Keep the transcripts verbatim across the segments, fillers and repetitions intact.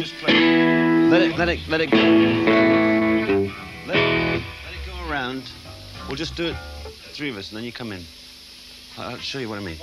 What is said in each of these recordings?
just play. Let it, let it, let it go. Let it, let it go around. We'll just do it, three of us, and then you come in. I'll show you what I mean.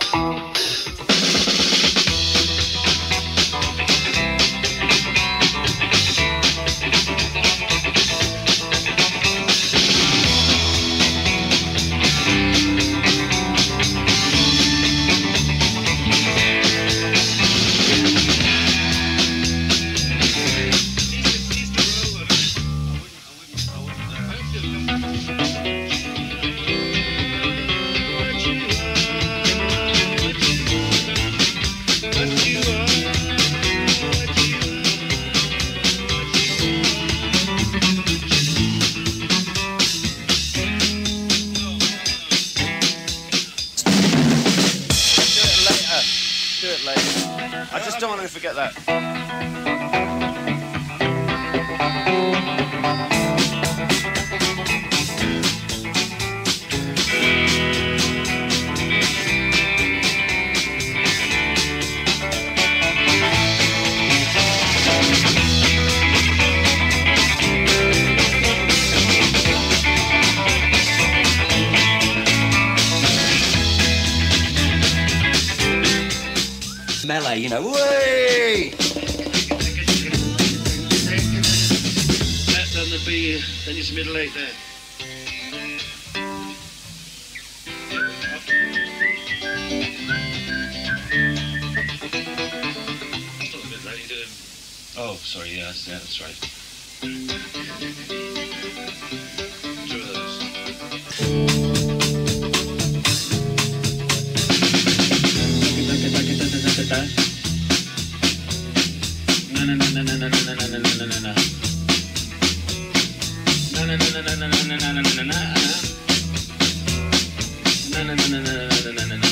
I just don't want to forget that. Melee, you know, way! That done the B, then it's middle eight there. Still a bit late, doing. Oh, sorry, yeah, that's, yeah, that's right. Two of those. Na na na na na na na na na na na na na. Na na na na na na na na na na na. Na na na na na na na na na.